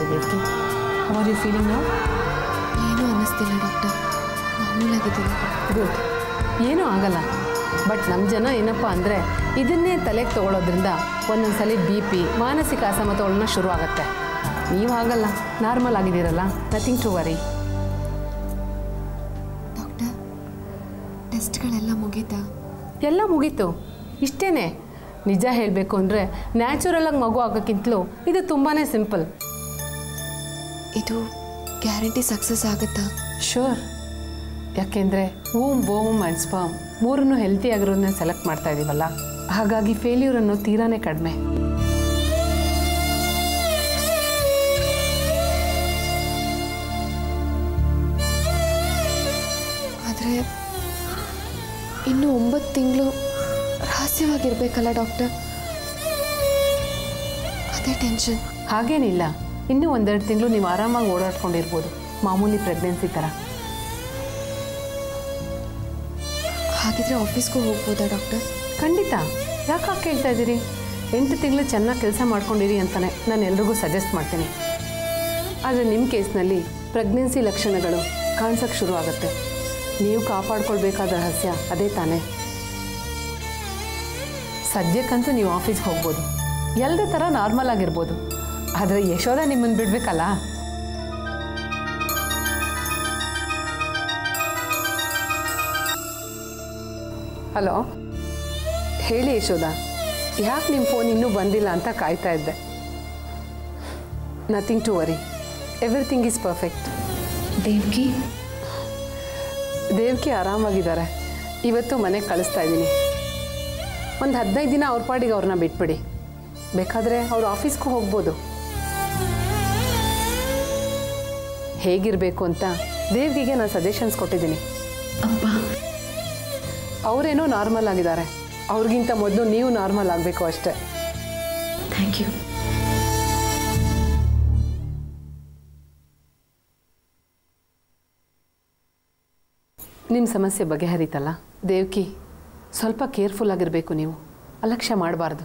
Devki? How are you feeling now? ಏನೂ ಅನ್ನಿಸ್ತಿಲ್ಲ doctor, ಮಾಮೂಲಾಗಿದ್ದೀನಿ. Good, ಏನೂ ಆಗಲ್ಲ. ಬಟ್ ನಮ್ಮ ಜನ ಏನಪ್ಪ ಅಂದರೆ ಇದನ್ನೇ ತಲೆಗೆ ತೊಗೊಳೋದ್ರಿಂದ ಒಂದೊಂದ್ಸಲಿ BP, ಮಾನಸಿಕ ಅಸಮತೋಲನ ಶುರು ಆಗುತ್ತೆ. ನೀವು ಆಗಲ್ಲ, ನಾರ್ಮಲ್ ಆಗಿದ್ದೀರಲ್ಲ, ನಥಿಂಗ್ ಟು ವರಿ. ಡಾಕ್ಟರ್, ಟೆಸ್ಟ್ಗಳೆಲ್ಲ ಮುಗೀತಾ? ಎಲ್ಲ ಮುಗೀತು, ಇಷ್ಟೇ. ನಿಜ ಹೇಳಬೇಕು ಅಂದರೆ ನ್ಯಾಚುರಲಾಗಿ ಮಗು ಆಗೋಕ್ಕಿಂತಲೂ ಇದು ತುಂಬಾ ಸಿಂಪಲ್. ಇದು ಗ್ಯಾರಂಟಿ ಸಕ್ಸಸ್ ಆಗುತ್ತಾ? ಶೋರ್. ಯಾಕೆಂದರೆ ಓಮ್ ಆ್ಯಂಡ್ ಸ್ಪರ್ಮ್ ಮೂರನ್ನು ಹೆಲ್ತಿ ಆಗಿರೋದನ್ನ ಸೆಲೆಕ್ಟ್ ಮಾಡ್ತಾ ಇದ್ದೀವಲ್ಲ, ಹಾಗಾಗಿ ಫೇಲ್ಯೂರ್ ಅನ್ನೋ ತೀರಾನೇ ಕಡಿಮೆ. ಆದರೆ ಇನ್ನು 9 ತಿಂಗಳು ರಹಸ್ಯವಾಗಿರ್ಬೇಕಲ್ಲ ಡಾಕ್ಟರ್, ಅದೇ ಟೆನ್ಷನ್. ಹಾಗೇನಿಲ್ಲ, ಇನ್ನೂ 1-2 ತಿಂಗಳು ನೀವು ಆರಾಮಾಗಿ ಓಡಾಡ್ಕೊಂಡಿರ್ಬೋದು, ಮಾಮೂಲಿ ಪ್ರೆಗ್ನೆನ್ಸಿ ಥರ. ಹಾಗಿದ್ರೆ ಆಫೀಸ್ಗೂ ಹೋಗ್ಬೋದಾ ಡಾಕ್ಟರ್? ಖಂಡಿತ. ಯಾಕೆ ಕೇಳ್ತಾ ಇದ್ದೀರಿ? 8 ತಿಂಗಳು ಚೆನ್ನಾಗಿ ಕೆಲಸ ಮಾಡ್ಕೊಂಡಿರಿ ಅಂತಲೇ ನಾನು ಎಲ್ರಿಗೂ ಸಜೆಸ್ಟ್ ಮಾಡ್ತೀನಿ. ಆದರೆ ನಿಮ್ಮ ಕೇಸ್ನಲ್ಲಿ ಪ್ರೆಗ್ನೆನ್ಸಿ ಲಕ್ಷಣಗಳು ಕಾಣಿಸೋಕ್ಕೆ ಶುರು ಆಗುತ್ತೆ. ನೀವು ಕಾಪಾಡ್ಕೊಳ್ಬೇಕಾದ ರಹಸ್ಯ ಅದೇ ತಾನೇ. ಸದ್ಯಕ್ಕಂತೂ ನೀವು ಆಫೀಸ್ಗೆ ಹೋಗ್ಬೋದು, ಎಲ್ಲರ ಥರ ನಾರ್ಮಲ್ ಆಗಿರ್ಬೋದು. ಆದರೆ ಯಶೋಧ ನಿಮ್ಮನ್ನು ಬಿಡಬೇಕಲ್ಲ. ಹಲೋ, ಹೇಳಿ ಯಶೋಧ, ಯಾಕೆ ನಿಮ್ಮ ಫೋನ್ ಇನ್ನೂ ಬಂದಿಲ್ಲ ಅಂತ ಕಾಯ್ತಾ ಇದ್ದೆ. Nothing to worry, everything is perfect. Devki ಆರಾಮಾಗಿದ್ದಾರೆ. ಇವತ್ತು ಮನೆಗೆ ಕಳಿಸ್ತಾ ಇದ್ದೀನಿ. ಒಂದು 15 ದಿನ ಅವ್ರ ಪಾಡಿಗೆ ಅವ್ರನ್ನ ಬಿಟ್ಬಿಡಿ. ಬೇಕಾದರೆ ಅವ್ರು ಆಫೀಸ್ಗೂ ಹೋಗ್ಬೋದು. ಹೇಗಿರಬೇಕು ಅಂತ ದೇವ್ಗಿಗೆ ನಾನು ಸಜೆಷನ್ಸ್ ಕೊಟ್ಟಿದ್ದೀನಿ. ಅಪ್ಪ ಅವರೇನೋ ನಾರ್ಮಲ್ ಆಗಿದ್ದಾರೆ, ಅವ್ರಿಗಿಂತ ಮೊದಲು ನೀವು ನಾರ್ಮಲ್ ಆಗಬೇಕು ಅಷ್ಟೇ. Thank you. ನಿಮ್ಮ ಸಮಸ್ಯೆ ಬಗೆಹರಿತಲ್ಲ ದೇವ್ಕಿ, ಸ್ವಲ್ಪ ಕೇರ್ಫುಲ್ ಆಗಿರಬೇಕು. ನೀವು ಅಲಕ್ಷ್ಯ ಮಾಡಬಾರ್ದು.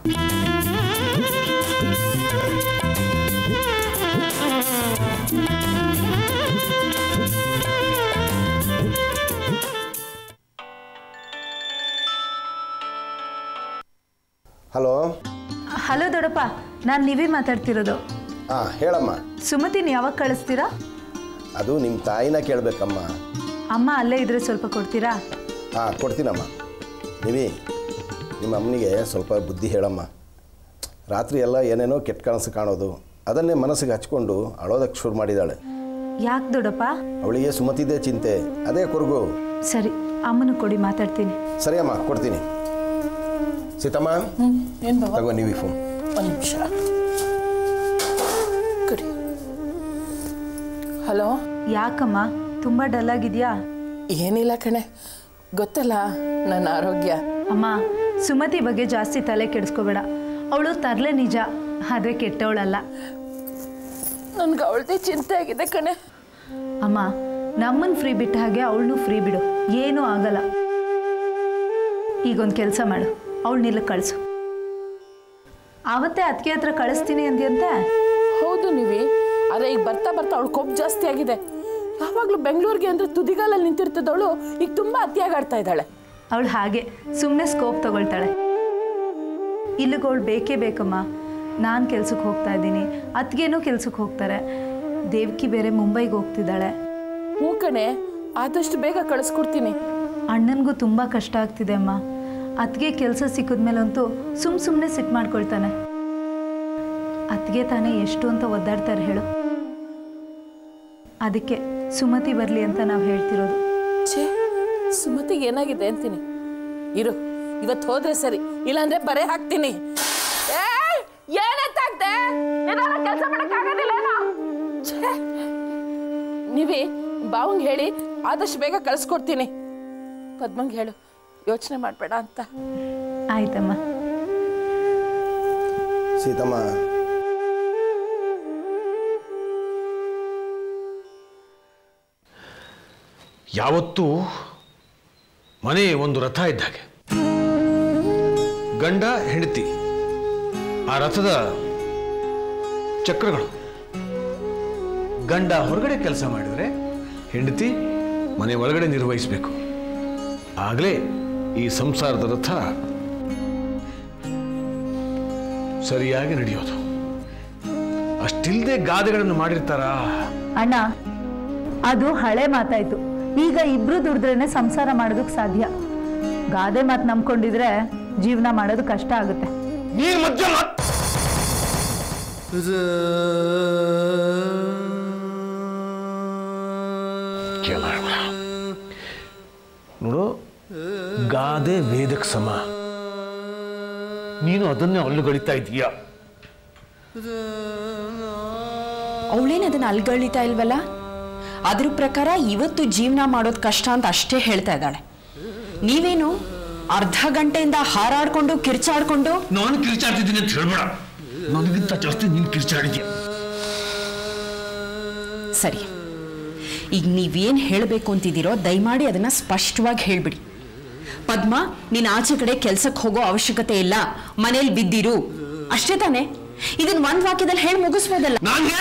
ಹಲೋ. ಹಲೋ ದೊಡ್ಡಪ್ಪ, ನಾನು ನೀವೇ ಮಾತಾಡ್ತಿರೋದು. ಹಾಂ ಹೇಳಮ್ಮ. ಸುಮತಿನ ಯಾವಾಗ ಕಳಿಸ್ತೀರಾ? ಅದು ನಿಮ್ಮ ತಾಯಿನ ಕೇಳಬೇಕಮ್ಮ. ಅಮ್ಮ ಅಲ್ಲೇ ಇದ್ರೆ ಸ್ವಲ್ಪ ಕೊಡ್ತೀರಾ? ಹಾಂ ಕೊಡ್ತೀನಮ್ಮ. ನೀವೇ ನಿಮ್ಮ ಅಮ್ಮನಿಗೆ ಸ್ವಲ್ಪ ಬುದ್ಧಿ ಹೇಳಮ್ಮ. ರಾತ್ರಿ ಎಲ್ಲ ಏನೇನೋ ಕೆಟ್ಟ ಕನಸು ಕಾಣೋದು, ಅದನ್ನೇ ಮನಸ್ಸಿಗೆ ಹಚ್ಕೊಂಡು ಅಳೋದಕ್ಕೆ ಶುರು ಮಾಡಿದ್ದಾಳೆ. ಯಾಕೆ ದೊಡ್ಡಪ್ಪ? ಅವಳಿಗೆ ಸುಮತಿದೇ ಚಿಂತೆ, ಅದೇ ಕೊರಗು. ಸರಿ, ಅಮ್ಮನ ಕೊಡಿ, ಮಾತಾಡ್ತೀನಿ. ಸರಿ ಅಮ್ಮ, ಕೊಡ್ತೀನಿ. ಸೀತಮ್ಮ, ತಗೋ ನೀವು ಫೋನ್. ಒಂದು ನಿಮಿಷ ಕೊಡಿ. ಹಲೋ. ಯಾಕಮ್ಮ ತುಂಬ ಡಲ್ ಆಗಿದೆಯಾ? ಏನಿಲ್ಲ ಕಣೆ, ಗೊತ್ತಲ್ಲ ನನ್ನ ಆರೋಗ್ಯ. ಅಮ್ಮ, ಸುಮತಿ ಬಗ್ಗೆ ಜಾಸ್ತಿ ತಲೆ ಕೆಡಿಸ್ಕೋಬೇಡ. ಅವಳು ತರಲೆ ನಿಜ, ಆದರೆ ಕೆಟ್ಟವಳಲ್ಲ. ನನ್ಗೆ ಅವಳದೇ ಚಿಂತೆ ಆಗಿದೆ ಕಣೆ. ಅಮ್ಮ, ನಮ್ಮನ್ನು ಫ್ರೀ ಬಿಟ್ಟ ಹಾಗೆ ಅವಳನ್ನೂ ಫ್ರೀ ಬಿಡು, ಏನೂ ಆಗಲ್ಲ. ಈಗೊಂದು ಕೆಲಸ ಮಾಡು, ಅವಳನ್ನಿಲ್ಲ ಕಳಿಸು. ಆವತ್ತೇ ಅದಕ್ಕೆ ಹತ್ರ ಕಳಿಸ್ತೀನಿ ಅಂದ್ಯಂತೆ. ಹೌದು ನೀವಿ, ಆದರೆ ಈಗ ಬರ್ತಾ ಬರ್ತಾ ಅವಳು ಕೊಬ್ಬು ಜಾಸ್ತಿ ಆಗಿದೆ. ಯಾವಾಗಲೂ ಬೆಂಗಳೂರಿಗೆ ಅಂದರೆ ತುದಿಗಾಲಲ್ಲಿ ನಿಂತಿರ್ತದವಳು ಈಗ ತುಂಬ ಅತಿಯಾಗಿ ಆಡ್ತಾ ಇದ್ದಾಳೆ. ಅವಳು ಹಾಗೆ ಸುಮ್ಮನೆ ಸ್ಕೋಪ್ ತಗೊಳ್ತಾಳೆ. ಇಲ್ಲಿಗೆ ಅವಳು ಬೇಕೇ ಬೇಕಮ್ಮ. ನಾನು ಕೆಲ್ಸಕ್ಕೆ ಹೋಗ್ತಾ ಇದ್ದೀನಿ, ಅತ್ತಿಗೆನೂ ಕೆಲ್ಸಕ್ಕೆ ಹೋಗ್ತಾರೆ. ದೇವ್ಕಿ ಬೇರೆ ಮುಂಬೈಗೆ ಹೋಗ್ತಿದ್ದಾಳೆ. ಹ್ಞೂ ಕಣೆ, ಆದಷ್ಟು ಬೇಗ ಕಳಿಸ್ಕೊಡ್ತೀನಿ. ಅಣ್ಣನಿಗೂ ತುಂಬ ಕಷ್ಟ ಆಗ್ತಿದೆ ಅಮ್ಮ. ಅತ್ತಿಗೆ ಕೆಲಸ ಸಿಕ್ಕಿದ್ಮೇಲಂತೂ ಸುಮ್ಮನೆ ಸಿಟ್ಟು ಮಾಡ್ಕೊಳ್ತಾನೆ. ಅತ್ತಿಗೆ ತಾನೇ ಎಷ್ಟು ಅಂತ ಒದ್ದಾಡ್ತಾರೆ ಹೇಳು. ಅದಕ್ಕೆ ಸುಮತಿ ಬರಲಿ ಅಂತ ನಾವು ಹೇಳ್ತಿರೋದು. ಛೇ, ಸುಮತಿಗೆ ಏನಾಗಿದೆ ಅಂತೀನಿ. ಇರು, ಇವತ್ತು ಹೋದ್ರೆ ಸರಿ, ಇಲ್ಲಾಂದ್ರೆ ಬರೆ ಹಾಕ್ತೀನಿ. ಕೆಲಸ ಮಾಡಕ್ಕಾಗೋದಿಲ್ಲ. ನೀವೇ ಬಾವಂಗೆ ಹೇಳಿ ಆದಷ್ಟು ಬೇಗ ಕಳಿಸ್ಕೊಡ್ತೀನಿ. ಪದ್ಮಂಗೆ ಹೇಳು ಯೋಚನೆ ಮಾಡಬೇಡ ಅಂತ. ಆಯ್ತಮ್ಮ. ಸೀತಮ್ಮ, ಯಾವತ್ತೂ ಮನೆ ಒಂದು ರಥ ಇದ್ದಾಗೆ. ಗಂಡ ಹೆಂಡತಿ, ಆ ರಥದ ಚಕ್ರಗಳು. ಗಂಡ ಹೊರಗಡೆ ಕೆಲಸ ಮಾಡಿದರೆ ಹೆಂಡತಿ ಮನೆ ಒಳಗಡೆ ನಿರ್ವಹಿಸಬೇಕು. ಆಗಲೇ ಈ ಸಂಸಾರದ ರಥ ಸರಿಯಾಗಿ ನಡೆಯೋದು. ಅಷ್ಟಿಲ್ಲದೆ ಗಾದೆಗಳನ್ನು ಮಾಡಿರ್ತಾರಾ? ಅಣ್ಣ, ಅದು ಹಳೆ ಮಾತಾಯ್ತು. ಈಗ ಇಬ್ರು ದುಡಿದ್ರೇನೆ ಸಂಸಾರ ಮಾಡೋದಕ್ಕೆ ಸಾಧ್ಯ. ಗಾದೆ ಮಾತು ನಂಬ್ಕೊಂಡಿದ್ರೆ ಜೀವನ ಮಾಡೋದು ಕಷ್ಟ ಆಗುತ್ತೆ. ನೀನು ಮಧ್ಯ ನೋಡು, ಗಾದೆ ವೇದಕ್ಕೆ ಸಮ. ನೀನು ಅದನ್ನೇ ಅಲ್ಲುಗಳಿತಾ ಇದೀಯಾ? ಅವಳೇನು ಅದನ್ನ ಅಲ್ಗಳಿತಾ ಇಲ್ವಲ್ಲ? ಅದ್ರ ಪ್ರಕಾರ ಇವತ್ತು ಜೀವನ ಮಾಡೋದು ಕಷ್ಟ ಅಂತ ಅಷ್ಟೇ ಹೇಳ್ತಾ ಇದ್ದಾಳೆ. ನೀವೇನು ಅರ್ಧ ಗಂಟೆಯಿಂದ ಹಾರಾಡ್ಕೊಂಡು ಕಿರ್ಚಾಡ್ಕೊಂಡು? ನಾನು ಕಿರ್ಚಾಡ್ತಿದ್ದೀನಿ ಅಂತ ಹೇಳ್ಬೇಡ. ನನಗಿಂತ ಜಾಸ್ತಿ ನೀನು ಕಿರ್ಚಾಡಿದ್ಯಾ. ಸರಿ, ಈಗ ನೀವೇನು ಹೇಳಬೇಕು ಅಂತಿದ್ದೀರೋ ದಯಮಾಡಿ ಅದನ್ನ ಸ್ಪಷ್ಟವಾಗಿ ಹೇಳ್ಬಿಡಿ. ಪದ್ಮ, ನೀನು ಆಚೆ ಕಡೆ ಕೆಲ್ಸಕ್ಕೆ ಹೋಗೋ ಅವಶ್ಯಕತೆ ಇಲ್ಲ, ಮನೇಲಿ ಬಿದ್ದಿರು, ಅಷ್ಟೇ ತಾನೆ? ಇದನ್ನ ಒಂದ್ ವಾಕ್ಯದಲ್ಲಿ ಹೇಳಿ ಮುಗಿಸ್ಬೋದಲ್ಲ?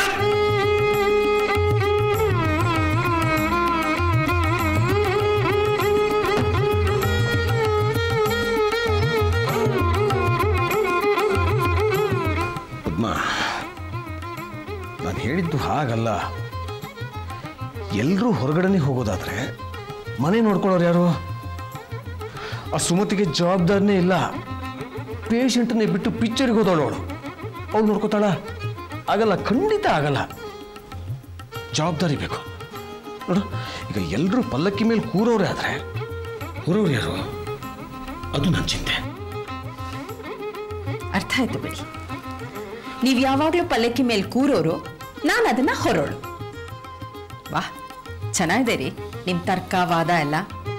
ಪದ್ಮ, ನಾನು ಹೇಳಿದ್ದು ಹಾಗಲ್ಲ. ಎಲ್ಲರೂ ಹೊರಗಡೆನೆ ಹೋಗೋದಾದ್ರೆ ಮನೆ ನೋಡ್ಕೊಳ್ಳೋರು ಯಾರು? ಆ ಸುಮತಿಗೆ ಜವಾಬ್ದಾರಿನೇ ಇಲ್ಲ. ಪೇಷಂಟನ್ನೇ ಬಿಟ್ಟು ಪಿಕ್ಚರ್ಗೆ ಹೋದವಳು ಅವಳು ನೋಡ್ಕೋತಾಳ? ಆಗಲ್ಲ, ಖಂಡಿತ ಆಗಲ್ಲ. ಜವಾಬ್ದಾರಿ ಬೇಕು. ನೋಡು, ಈಗ ಎಲ್ಲರೂ ಪಲ್ಲಕ್ಕಿ ಮೇಲೆ ಕೂರೋರೇ ಆದ್ರೆ ಹೊರೋರು ಯಾರು? ಅದು ನನ್ನ ಚಿಂತೆ. ಅರ್ಥ ಆಯ್ತು ಬಿಡಿ. ನೀವು ಯಾವಾಗಲೂ ಪಲ್ಲಕ್ಕಿ ಮೇಲೆ ಕೂರೋರು, ನಾನು ಅದನ್ನ ಹೊರೋಳು. ವಾಹ್, ಚೆನ್ನಾಗಿದೆ ರೀ ನಿಮ್ಮ ತರ್ಕವಾದ ಎಲ್ಲ.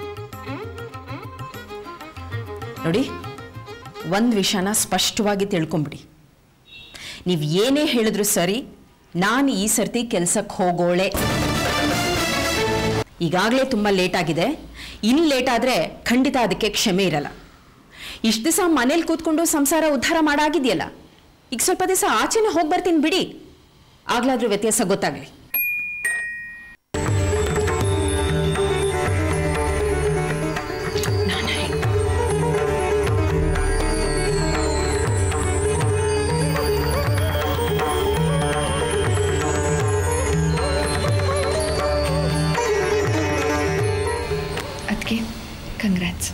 ನೋಡಿ, ಒಂದು ವಿಷಯನ ಸ್ಪಷ್ಟವಾಗಿ ತಿಳ್ಕೊಂಬಿಡಿ. ನೀವು ಏನೇ ಹೇಳಿದ್ರು ಸರಿ, ನಾನು ಈ ಸರ್ತಿ ಕೆಲ್ಸಕ್ಕೆ ಹೋಗೋಳೆ. ಈಗಾಗಲೇ ತುಂಬ ಲೇಟ್ ಆಗಿದೆ. ಇನ್ನು ಲೇಟ್ ಆದರೆ ಖಂಡಿತ ಅದಕ್ಕೆ ಕ್ಷಮೆ ಇರಲ್ಲ. ಇಷ್ಟು ದಿವಸ ಮನೇಲಿ ಕೂತ್ಕೊಂಡು ಸಂಸಾರ ಉದ್ಧಾರ ಮಾಡಾಗಿದೆಯಲ್ಲ, ಈಗ ಸ್ವಲ್ಪ ದಿವಸ ಆಚೆನೇ ಹೋಗಿ ಬರ್ತೀನಿ ಬಿಡಿ. ಆಗ್ಲಾದ್ರೂ ವ್ಯತ್ಯಾಸ ಗೊತ್ತಾಗಲಿ. ಅದಕ್ಕೆ ಕಂಗ್ರ್ಯಾಟ್ಸ್.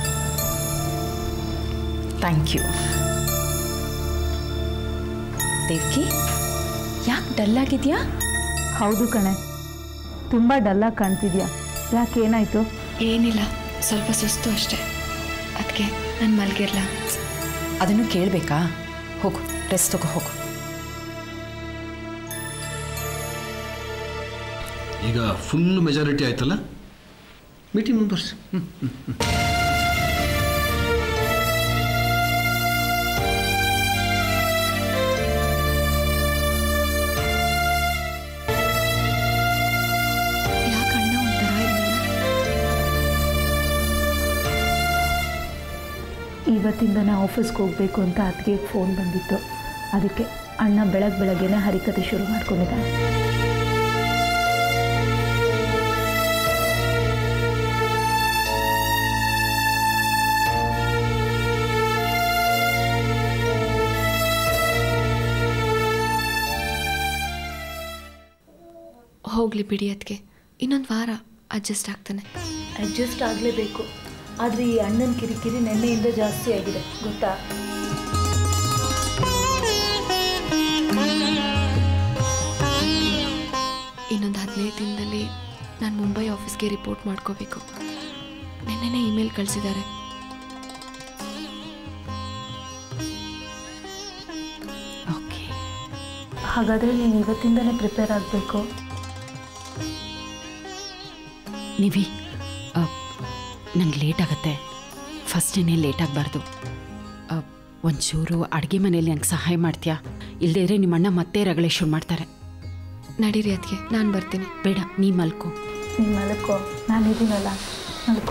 Thank you. ದೇವ್ಕಿ, ಯಾಕೆ ಡಲ್ ಆಗಿದ್ಯಾ? ಹೌದು ಕಣೆ, ತುಂಬ ಡಲ್ಲಾಗಿ ಕಾಣ್ತಿದ್ಯಾ. ಯಾಕೆ, ಏನಾಯ್ತು? ಏನಿಲ್ಲ, ಸ್ವಲ್ಪ ಸುಸ್ತು ಅಷ್ಟೇ. ಅದಕ್ಕೆ ನಾನು ಮಲ್ಗಿರ್ಲ? ಅದನ್ನು ಕೇಳಬೇಕಾ? ಹೋಗು, ರೆಸ್ಟ್ ತಗೋ, ಹೋಗು. ಈಗ ಫುಲ್ ಮೆಜಾರಿಟಿ ಆಯ್ತಲ್ಲ, ಮೀಟಿಂಗ್ ಮುಂದುವರಿಸಿ. ಯಾಕಣ್ಣ ಒಂಥರ ಇದ್ನಲ್ಲ? ಇವತ್ತಿಂದನೇ ಆಫೀಸ್ಗೆ ಹೋಗಬೇಕು ಅಂತ ಅದಕ್ಕೆ ಫೋನ್ ಬಂದಿತ್ತು. ಅದಕ್ಕೆ ಅಣ್ಣ ಬೆಳಗ್ಗೆನೆ ಹರಿಕತೆ ಶುರು ಮಾಡ್ಕೊಂಡಿದ್ದಾನೆ. ಹೋಗ್ಲಿ ಬಿಡಿ, ಅದಕ್ಕೆ ಇನ್ನೊಂದು ವಾರ ಅಡ್ಜಸ್ಟ್ ಆಗ್ತಾನೆ. ಅಡ್ಜಸ್ಟ್ ಆಗಲೇಬೇಕು. ಆದರೆ ಈ ಅಣ್ಣನ ಕಿರಿಕಿರಿ ನೆನ್ನೆಯಿಂದ ಜಾಸ್ತಿ ಆಗಿದೆ, ಗೊತ್ತಾ? ಇನ್ನೊಂದು 15 ದಿನದಲ್ಲಿ ನಾನು ಮುಂಬೈ ಆಫೀಸ್ಗೆ ರಿಪೋರ್ಟ್ ಮಾಡ್ಕೋಬೇಕು. ನೆನ್ನೆನೇ ಇಮೇಲ್ ಕಳಿಸಿದ್ದಾರೆ. ಓಕೆ, ಹಾಗಾದರೆ ನೀನು ಇವತ್ತಿಂದನೇ ಪ್ರಿಪೇರ್ ಆಗಬೇಕು. ನಿವಿ, ನಂಗೆ ಲೇಟ್ ಆಗುತ್ತೆ. ಫಸ್ಟ್ ಡೇನೇ ಲೇಟ್ ಆಗಬಾರ್ದು. ಒಂಚೂರು ಅಡುಗೆ ಮನೇಲಿ ನಂಗೆ ಸಹಾಯ ಮಾಡ್ತೀಯಾ? ಇಲ್ಲದೇ ಇದ್ರೆ ನಿಮ್ಮಣ್ಣ ಮತ್ತೆ ರಗಳೆ ಶುರು ಮಾಡ್ತಾರೆ. ನಡೀರಿ ಅದಕ್ಕೆ, ನಾನು ಬರ್ತೀನಿ. ಬೇಡ, ನೀ ಮಲ್ಕೋ. ನೀನು ಮಲ್ಕೋ, ನಾನಿದ್ದೀನಲ್ಲ, ಮಲ್ಕೋ.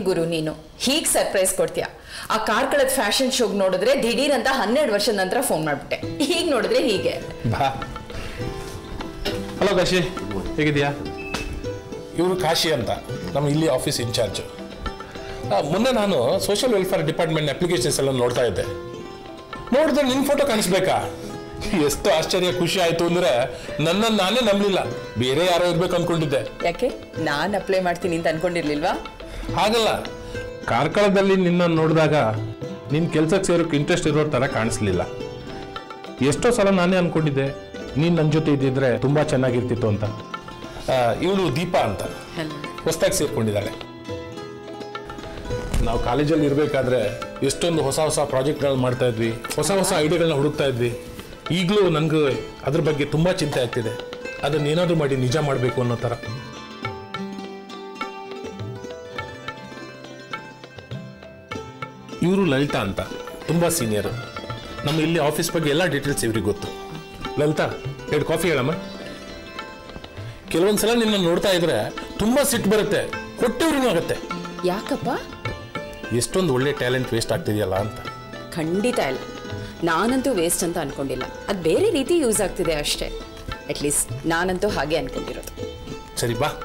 ಗುರು ನೀನು ಹೀಗೆ ಸರ್ಪ್ರೈಸ್ ಕೊಡ್ತೀಯ? ಆ ಕಾರ್ಕಳದ ಫ್ಯಾಷನ್ ಶೋಗ್ ನೋಡಿದ್ರೆ ದಿಢೀರ್ ಅಂತ 12 ವರ್ಷದ ನಂತರ ಫೋನ್ ಮಾಡ್ಬಿಟ್ಟೆ. ಹೀಗೆ ನೋಡಿದ್ರೆ ಹೀಗೆ. ಬಾ. ಹಲೋ ಕಾಶಿ, ಹೇಗಿದೆಯಾ? ಇವರು ಕಾಶಿ ಅಂತ ನಮ್ಮ ಇಲ್ಲಿ ಆಫೀಸ್ ಇನ್ಚಾರ್ಜ್. ಮೊನ್ನೆ ನಾನು ಸೋಷಿಯಲ್ ವೆಲ್ಫೇರ್ ಡಿಪಾರ್ಟ್ಮೆಂಟ್ ಅಪ್ಲಿಕೇಶನ್ಸ್ ಎಲ್ಲ ನೋಡ್ತಾ ಇದ್ದೆ. ನೋಡಿದ್ರೆ ನಿನ್ನ ಫೋಟೋ ಕಾಣಿಸ್ಬೇಕಾ? ಎಷ್ಟು ಆಶ್ಚರ್ಯ ಖುಷಿ ಆಯ್ತು ಅಂದ್ರೆ ನನ್ನನ್ನು ನಾನೇ ನಂಬಲಿಲ್ಲ. ಬೇರೆ ಯಾರೋ ಇರ್ಬೇಕು ಅನ್ಕೊಂಡಿದ್ದೆ. ಯಾಕೆ ನಾನು ಅಪ್ಲೈ ಮಾಡ್ತೀನಿ ಅಂತ ಅನ್ಕೊಂಡಿರ್ಲಿಲ್ವಾ? ಹಾಗಲ್ಲ, ಕಾರ್ಕಳದಲ್ಲಿ ನಿನ್ನ ನೋಡಿದಾಗ ನಿನ್ನ ಕೆಲ್ಸಕ್ಕೆ ಸೇರೋಕೆ ಇಂಟ್ರೆಸ್ಟ್ ಇರೋ ಥರ ಕಾಣಿಸ್ಲಿಲ್ಲ. ಎಷ್ಟೋ ಸಲ ನಾನೇ ಅನ್ಕೊಂಡಿದ್ದೆ ನೀನು ನನ್ನ ಜೊತೆ ಇದ್ದಿದ್ರೆ ತುಂಬಾ ಚೆನ್ನಾಗಿರ್ತಿತ್ತು ಅಂತ. ಇವಳು ದೀಪಾ ಅಂತ ಹೊಸದಾಗಿ ಸೇರ್ಕೊಂಡಿದ್ದಾಳೆ. ನಾವು ಕಾಲೇಜಲ್ಲಿ ಇರಬೇಕಾದ್ರೆ ಎಷ್ಟೊಂದು ಹೊಸ ಹೊಸ ಪ್ರಾಜೆಕ್ಟ್ಗಳು ಮಾಡ್ತಾ ಇದ್ವಿ, ಹೊಸ ಹೊಸ ಐಡಿಯಾಗಳನ್ನ ಹುಡುಕ್ತಾ ಇದ್ವಿ. ಈಗಲೂ ನನಗೆ ಅದ್ರ ಬಗ್ಗೆ ತುಂಬ ಚಿಂತೆ ಆಗ್ತಿದೆ. ಅದನ್ನ ಏನಾದರೂ ಮಾಡಿ ನಿಜ ಮಾಡಬೇಕು ಅನ್ನೋ ಥರ. ಇವರು ಲಲಿತಾ ಅಂತ ತುಂಬ ಸೀನಿಯರು. ನಮ್ಮ ಇಲ್ಲಿ ಆಫೀಸ್ ಬಗ್ಗೆ ಎಲ್ಲ ಡೀಟೇಲ್ಸ್ ಇವ್ರಿಗೆ ಗೊತ್ತು. ಲಲಿತಾ, 2 ಕಾಫಿ ಹೇಳಮ್ಮ. ಕೆಲವೊಂದ್ಸಲ ನಿನ್ನ ನೋಡ್ತಾ ಇದ್ರೆ ತುಂಬ ಸಿಟ್ಟು ಬರುತ್ತೆ, ಕೊಟ್ಟವ್ರಿಗೂ ಆಗುತ್ತೆ. ಯಾಕಪ್ಪ? ಎಷ್ಟೊಂದು ಒಳ್ಳೆ ಟ್ಯಾಲೆಂಟ್ ವೇಸ್ಟ್ ಆಗ್ತಿದೆಯಲ್ಲ ಅಂತ. ಖಂಡಿತ ಇಲ್ಲ, ನಾನಂತೂ ವೇಸ್ಟ್ ಅಂತ ಅನ್ಕೊಂಡಿಲ್ಲ. ಅದು ಬೇರೆ ರೀತಿ ಯೂಸ್ ಆಗ್ತಿದೆ ಅಷ್ಟೇ. ಅಟ್ಲೀಸ್ಟ್ ನಾನಂತೂ ಹಾಗೆ ಅನ್ಕೊಂಡಿರೋದು. ಸರಿ ಬಾ.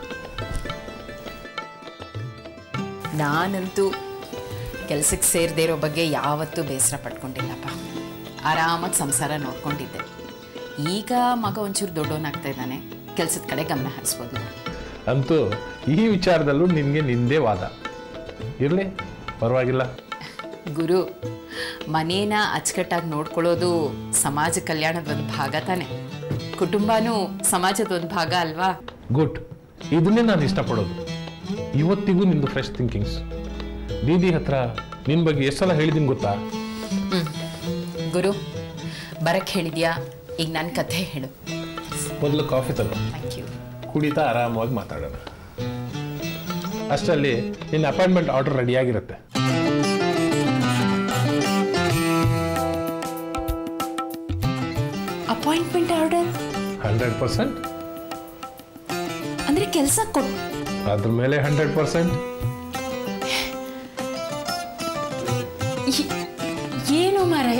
ನಾನಂತೂ ಕೆಲಸಕ್ಕೆ ಸೇರದೇ ಇರೋ ಬಗ್ಗೆ ಯಾವತ್ತೂ ಬೇಸರ ಪಡ್ಕೊಂಡಿಲ್ಲಪ್ಪ. ಆರಾಮಾಗಿ ಸಂಸಾರ ನೋಡ್ಕೊಂಡಿದ್ದೆ. ಈಗ ಮಗ ಒಂಚೂರು ದೊಡ್ಡವನಾಗ್ತಾ ಇದ್ದಾನೆ, ಕೆಲಸದ ಕಡೆ ಗಮನ ಹರಿಸ್ಬೋದು. ಅಂತೂ ಈ ವಿಚಾರದಲ್ಲೂ ನಿನಗೆ ನಿಂದೇ ವಾದ ಇರಲಿ, ಪರವಾಗಿಲ್ಲ. ಗುರು, ಮನೇನ ಅಚ್ಚುಕಟ್ಟಾಗಿ ನೋಡ್ಕೊಳ್ಳೋದು ಸಮಾಜ ಕಲ್ಯಾಣದ ಒಂದು ಭಾಗ ತಾನೆ. ಕುಟುಂಬನೂ ಸಮಾಜದ ಒಂದು ಭಾಗ ಅಲ್ವಾ? ಗುಡ್, ಇದನ್ನೇ ನಾನು ಇಷ್ಟಪಡೋದು. ಇವತ್ತಿಗೂ ನಿಂದು ಫ್ರೆಶ್ ಥಿಂಕಿಂಗ್ಸ್. ದೀದಿ ಹತ್ರ ನಿನ್ನ ಬಗ್ಗೆ ಎಷ್ಟು ಸಲ ಹೇಳಿದ್ದೀನಿ ಗೊತ್ತಾ? ಗುರು, ಬರಕ್ಕೆ ಹೇಳಿದ್ಯಾ? ಈಗ ನನ್ನ ಕಥೆ ಹೇಳು. ಮೊದಲು ಕಾಫಿ ತಗೋ, ಥ್ಯಾಂಕ್ ಯು. ಕುಡಿತಾ ಆರಾಮವಾಗಿ ಮಾತಾಡೋಣ. ಅಷ್ಟರಲ್ಲಿ ನಿನ್ನ ಅಪಾಯಿಂಟ್ಮೆಂಟ್ ಆರ್ಡರ್ ರೆಡಿಯಾಗಿರುತ್ತೆ. Appointment order 100%. ಅಂದರೆ ಕೆಲಸ ಕೊಟ್ಟು ಅದ್ರ ಮೇಲೆ 100%. ಏನು ಮಾರೆ?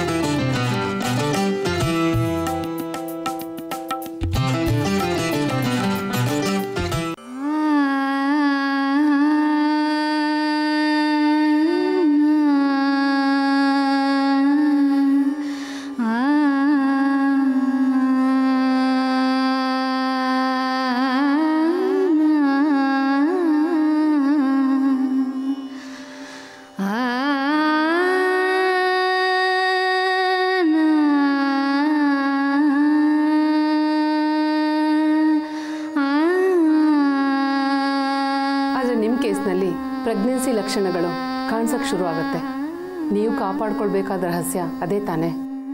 ಕೇಸ್ನಲ್ಲಿ ಪ್ರೆಗ್ನೆನ್ಸಿ ಲಕ್ಷಣಗಳು ಕಾಣಿಸೋಕ್ಕೆ ಶುರು ಆಗುತ್ತೆ. ನೀವು ಕಾಪಾಡ್ಕೊಳ್ಬೇಕಾದ ರಹಸ್ಯ ಅದೇ ತಾನೇ.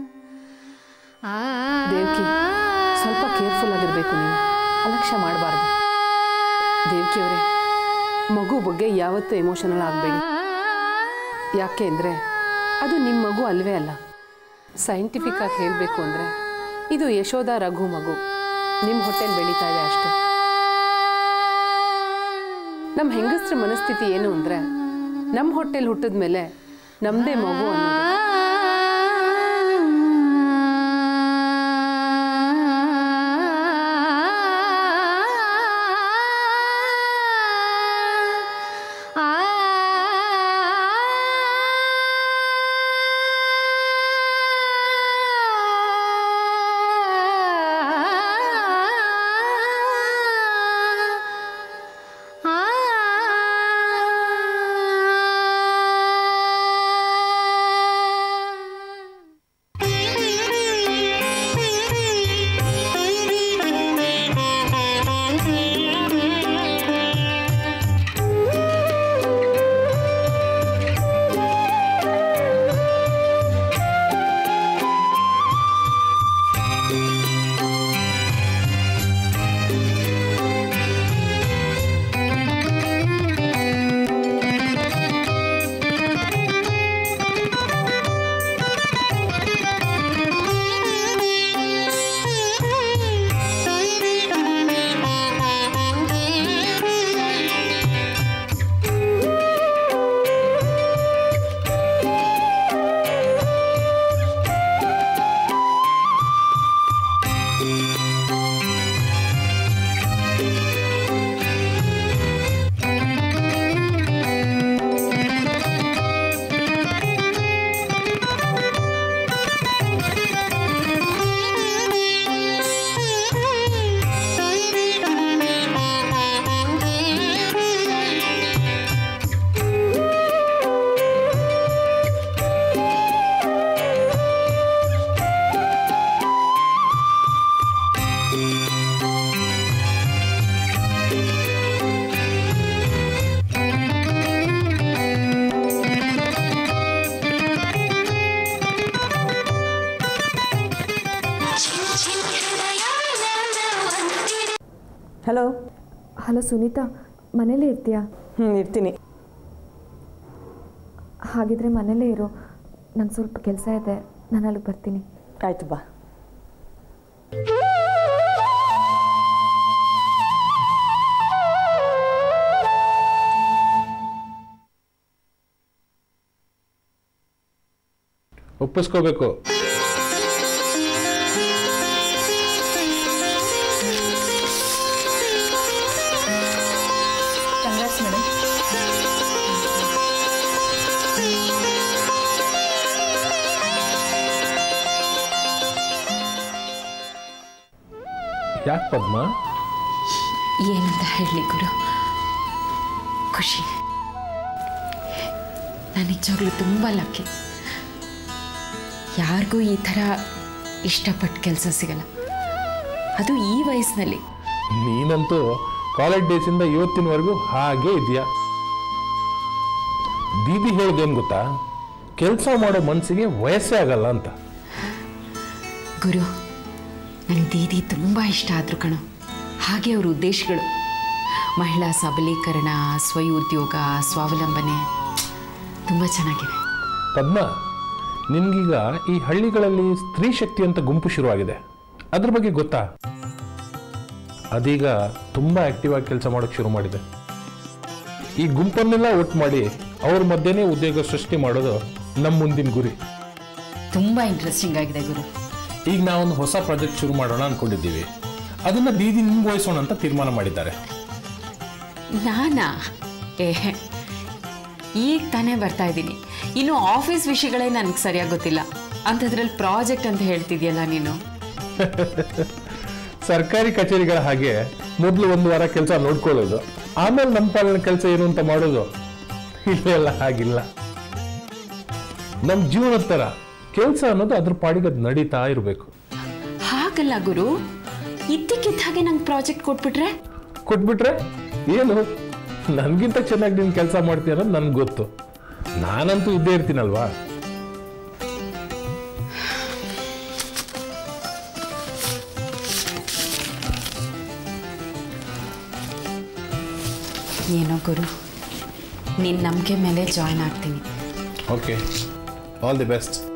ದೇವ್ಕಿ, ಸ್ವಲ್ಪ ಕೇರ್ಫುಲ್ ಆಗಿರಬೇಕು. ನೀವು ಅಲಕ್ಷ್ಯ ಮಾಡಬಾರ್ದು. ದೇವ್ಕಿಯವರೇ, ಮಗು ಬಗ್ಗೆ ಯಾವತ್ತೂ ಎಮೋಷನಲ್ ಆಗಬೇಡಿ. ಯಾಕೆ ಅಂದರೆ ಅದು ನಿಮ್ಮ ಮಗು ಅಲ್ವೇ ಅಲ್ಲ. ಸೈಂಟಿಫಿಕ್ ಆಗಿ ಹೇಳಬೇಕು ಅಂದರೆ ಇದು ಯಶೋಧ ರಘು ಮಗು ನಿಮ್ಮ ಹೊಟ್ಟೆಲಿ ಬೆಳೀತಾ ಇದೆ ಅಷ್ಟೇ. ನಮ್ಮ ಹೆಂಗಸ್ರ ಮನಸ್ಥಿತಿ ಏನು ಅಂದರೆ ನಮ್ಮ ಹೊಟ್ಟೆಲಿ ಹುಟ್ಟಿದ ಮೇಲೆ ನಮ್ಮದೇ ಮಗು ಅನ್ನೋದು. ಹಲೋ. ಹಲೋ ಸುನೀತಾ, ಮನೇಲೇ ಇರ್ತೀಯಾ? ಇರ್ತೀನಿ. ಹಾಗಿದ್ರೆ ಮನೇಲೇ ಇರು, ನಂಗೆ ಸ್ವಲ್ಪ ಕೆಲಸ ಇದೆ, ನಾನು ಅಲ್ಲಿಗೆ ಬರ್ತೀನಿ. ಆಯಿತು ಬಾ. ಒಪ್ಪಿಸ್ಕೋಬೇಕು. Congrats madam. ಯಾಕೆ ಪದ್ಮ? ಏನಂತ ಹೇಳಲಿ ಗುರು, ಖುಷಿ. ನಾನು ನಿಜವಾಗ್ಲೂ ತುಂಬ ಲಕ್ಕಿ. ಯಾರಿಗೂ ಈ ಥರ ಇಷ್ಟಪಟ್ಟು ಕೆಲಸ ಸಿಗಲ್ಲ, ಅದು ಈ ವಯಸ್ಸಿನಲ್ಲಿ. ನೀನಂತೂ ಕಾಲೇಜ್ ಡೇಸಿಂದ ಇವತ್ತಿನವರೆಗೂ ಹಾಗೇ ಇದೆಯಾ. ದೀದಿ ಹೇಳೋದೇನು ಗೊತ್ತಾ, ಕೆಲಸ ಮಾಡೋ ಮನಸ್ಸಿಗೆ ವಯಸ್ಸೇ ಆಗಲ್ಲ ಅಂತ. ಗುರು, ನನಗೆ ದೀದಿ ತುಂಬ ಇಷ್ಟ ಆದರು ಕಣೋ. ಹಾಗೆ ಅವ್ರ ಉದ್ದೇಶಗಳು, ಮಹಿಳಾ ಸಬಲೀಕರಣ, ಸ್ವಉದ್ಯೋಗ, ಸ್ವಾವಲಂಬನೆ ತುಂಬ ಚೆನ್ನಾಗಿದೆ. ಪದ್ಮ, ನಿನ್ಗೀಗ ಈ ಹಳ್ಳಿಗಳಲ್ಲಿ ಸ್ತ್ರೀ ಶಕ್ತಿ ಅಂತ ಗುಂಪು ಶುರುವಾಗಿದೆ, ಅದ್ರ ಬಗ್ಗೆ ಗೊತ್ತಾ? ಅದೀಗ ತುಂಬ ಆಕ್ಟಿವ್ ಆಗಿ ಕೆಲಸ ಮಾಡೋಕ್ಕೆ ಶುರು ಮಾಡಿದೆ. ಈ ಗುಂಪನ್ನೆಲ್ಲ ಒಟ್ಟು ಮಾಡಿ ಅವ್ರ ಮಧ್ಯೆನೇ ಉದ್ಯೋಗ ಸೃಷ್ಟಿ ಮಾಡೋದು ನಮ್ಮ ಮುಂದಿನ ಗುರಿ. ತುಂಬ ಇಂಟ್ರೆಸ್ಟಿಂಗ್ ಆಗಿದೆ ಗುರು. ಈಗ ನಾವೊಂದು ಹೊಸ ಪ್ರಾಜೆಕ್ಟ್ ಶುರು ಮಾಡೋಣ ಅಂದ್ಕೊಂಡಿದ್ದೀವಿ. ಅದನ್ನ ದೀದಿ ನಿಮ್ಗೆ ವಹಿಸೋಣ ಅಂತ ತೀರ್ಮಾನ ಮಾಡಿದ್ದಾರೆ. ನಾನಾ? ಈಗ ತಾನೇ ಬರ್ತಾ ಇದ್ದೀನಿ, ಇನ್ನು ಆಫೀಸ್ ವಿಷಯಗಳೇ ನನಗೆ ಸರಿಯಾಗಿ ಗೊತ್ತಿಲ್ಲ. ಅಂಥದ್ರಲ್ಲಿ ಪ್ರಾಜೆಕ್ಟ್ ಅಂತ ಹೇಳ್ತಿದ್ಯಲ್ಲ ನೀನು. ಸರ್ಕಾರಿ ಕಚೇರಿಗಳ ಹಾಗೆ ಮೊದಲು 1 ವಾರ ಕೆಲಸ ನೋಡ್ಕೊಳ್ಳೋದು, ಆಮೇಲೆ ನಮ್ಮ ಪಾಲಿನ ಕೆಲಸ ಏನು ಅಂತ ಮಾಡೋದು. ಇಲ್ಲೆಲ್ಲ ಹಾಗಿಲ್ಲ. ನಮ್ಮ ಜೀವನದ ಥರ ಕೆಲಸ ಅನ್ನೋದು ಅದ್ರ ಪಾಡಿಗೆ ಅದು ನಡೀತಾ ಇರಬೇಕು. ಹಾಗಲ್ಲ ಗುರು, ಇದ್ದಕ್ಕಿದ್ದ ಹಾಗೆ ನಂಗೆ ಪ್ರಾಜೆಕ್ಟ್ ಕೊಟ್ಬಿಟ್ರೆ ಏನು, ನನಗಿಂತ ಚೆನ್ನಾಗಿ ನೀನು ಕೆಲಸ ಮಾಡ್ತೀಯ ಅನ್ನೋದು ನನಗೆ ಗೊತ್ತು. ನಾನಂತೂ ಇದ್ದೇ ಇರ್ತೀನಲ್ವಾ. ಏನೋ ಗುರು, ನಿನ್ನ ನಂಬಿಕೆ ಮೇಲೆ ಜಾಯ್ನ್ ಆಗ್ತೀನಿ. Okay, all the best.